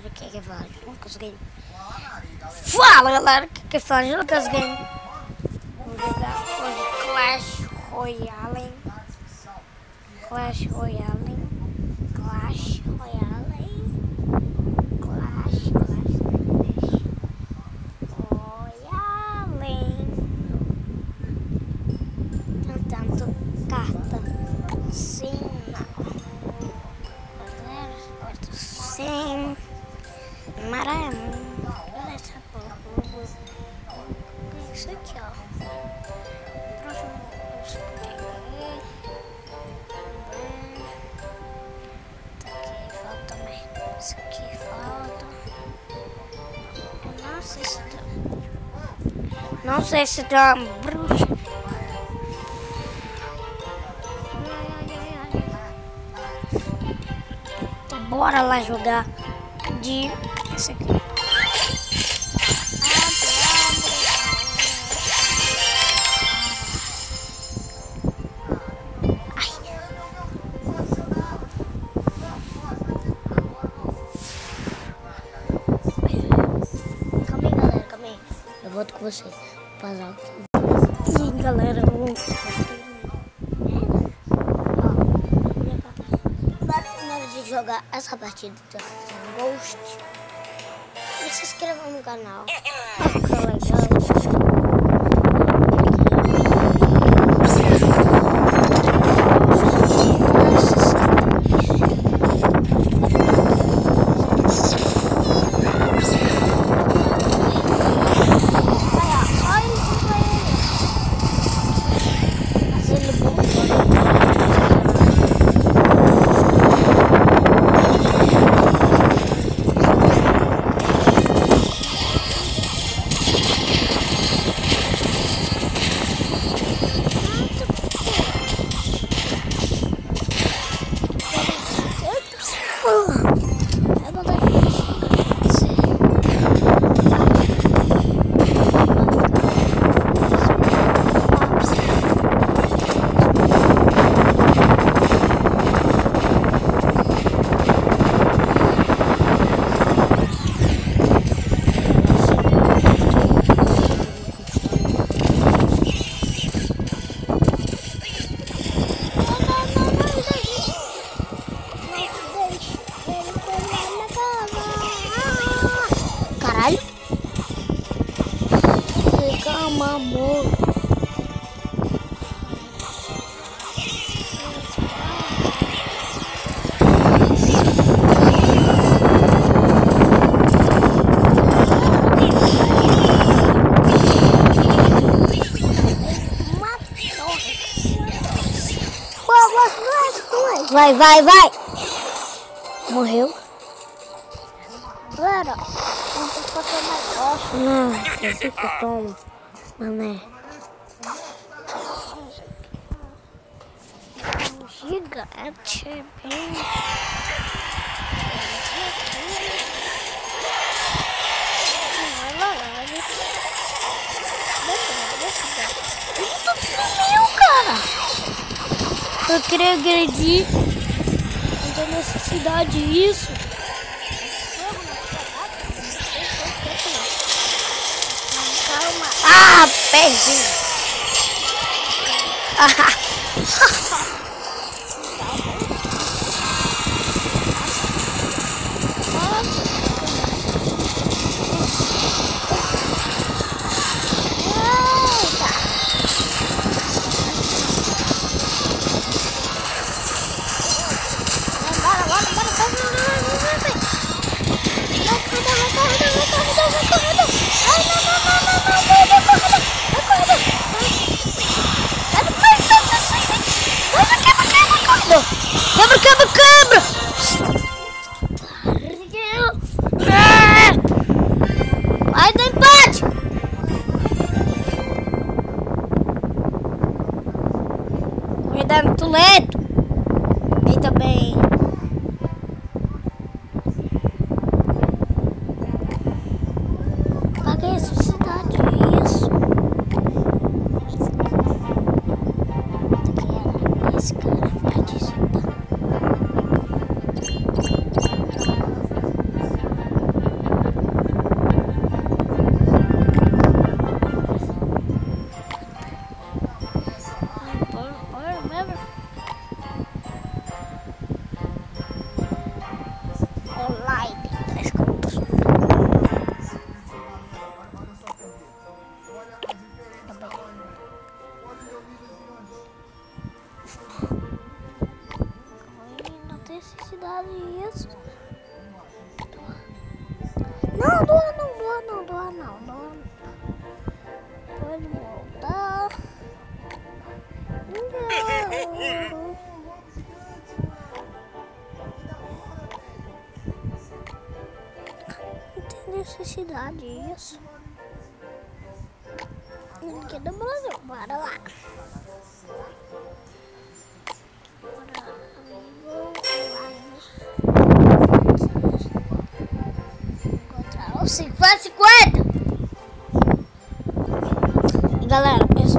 galera, o que fala? Lucas Game. Fala galera, o que fala? Lucas Game. Vamos jogar hoje Clash Royale. Clash Royale. Clash Royale. Clash Royale. Tentando carta. Sim, não. Sim. Maravilha. Olha essa porra. Isso aqui, ó. Próximo. Tá aqui, falta também. Isso aqui falta. Não sei se tem uma bruxa. Então, bora lá jogar de esse aqui. Eu volto com você. Passar aqui. E galera, vamos. Na hora de jogar essa partida de Ghost, se inscreva no canal. Fica legal. Caralho. Calma, amor. Vai. Morreu. Galera, não tem foto mais gosto. Não, eu sei que eu tomo. Mané. Gigante. Bem. Meu, cara. Eu queria agredir. Não tem necessidade disso. Ah, perdi. necessidade disso. Aqui do Brasil, bora lá. Encontrar o 50. E galera, eu